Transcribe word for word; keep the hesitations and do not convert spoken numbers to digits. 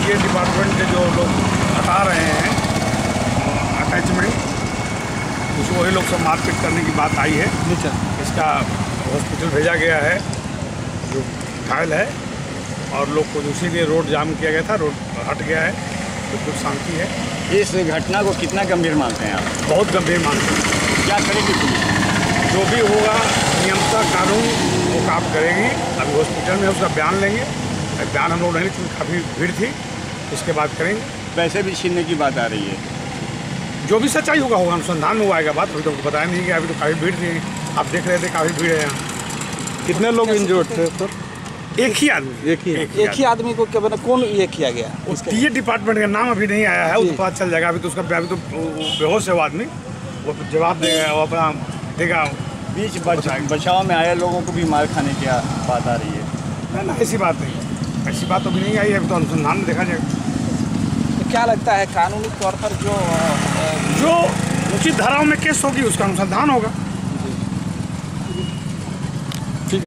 TA department के जो लोग हटा रहे हैं अटैचमेंट, उसको वही लोग सब मारपीट करने की बात आई है। इसका हॉस्पिटल भेजा गया है जो घायल है, और लोग को इसीलिए रोड जाम किया गया था, रोड हट गया है, तो कुछ शांति है। इस घटना को कितना गंभीर मानते हैं आप? बहुत गंभीर मानते हैं। क्या करेगी पुलिस? जो भी होगा नियमता कानून वो काम करेगी। अभी हॉस्पिटल में उसका बयान लेंगे, बयान हम लोग नहीं, क्योंकि काफ़ी भीड़ थी, इसके बाद करेंगे। पैसे भी छीनने की बात आ रही है। जो भी सच्चाई होगा होगा अनुसंधान में वो आएगा बात। अभी तो बताया नहीं कि अभी तो काफ़ी भीड़ थी, आप देख रहे थे काफ़ी भीड़ है यहाँ। कितने लोग इंजर्ड थे सर? एक ही आदमी एक ही एक, एक ही आदमी को क्या बना, कौन ये किया गया? टीए डिपार्टमेंट का नाम अभी नहीं आया है, उसको पता चल जाएगा। अभी तो उसका अभी तो बेहोश है वो आदमी, वो जवाब देगा, वो अपना देगा। बीच बचाव में आए लोगों को भी मार खाने की बात आ रही है। नहीं ना, ऐसी बात नहीं, ऐसी बात तो अभी नहीं आई है। अभी तो अनुसंधान में देखा जाएगा। तो क्या लगता है कानूनी तौर पर जो जो उचित धाराओं में केस होगी उसका अनुसंधान होगा।